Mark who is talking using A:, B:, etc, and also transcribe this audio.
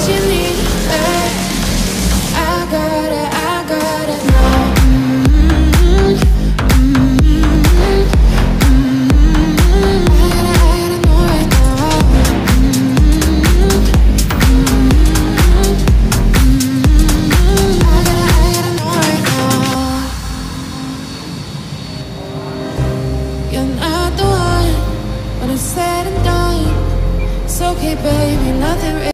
A: you need, hey. I got it now. I gotta know right now. I gotta know right now. You're not the one when it's said and done. It's okay, baby, nothing